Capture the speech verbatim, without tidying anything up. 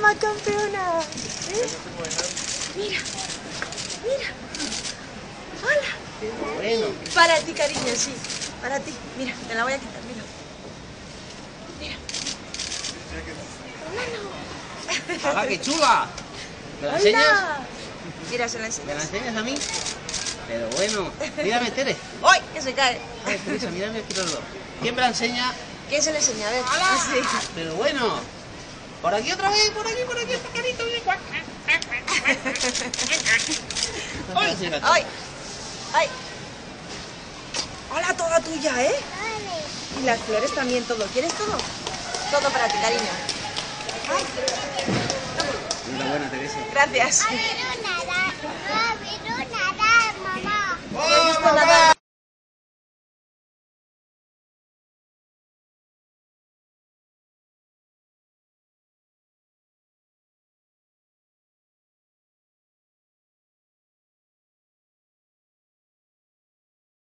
mamá campeona! ¿Eh? Mira, mira. Hola. Qué bueno. Para ti, cariño, sí. Para ti. Mira, te la voy a quitar, mira. Mira. Hola, ¡Hala, qué chula! ¿Me la Hola. enseñas? Mira, se la ¿Me la enseñas. enseñas a mí? Pero bueno, mírame, Tere. ¡Ay! Que se cae. Ay, Teresa, mírame aquí los dos. ¿Quién me la enseña? ¿Quién se le enseña? A ver. Sí. Pero bueno. Por aquí otra vez, por aquí, por aquí, el pajarito. ¡Ay! ¡Ay! ¡Ay! ¡Hola, toda tuya, eh! Y las flores también, todo. ¿Quieres todo? Todo para ti, cariño. Ay. Enhorabuena, Teresa. Gracias. A ver, una,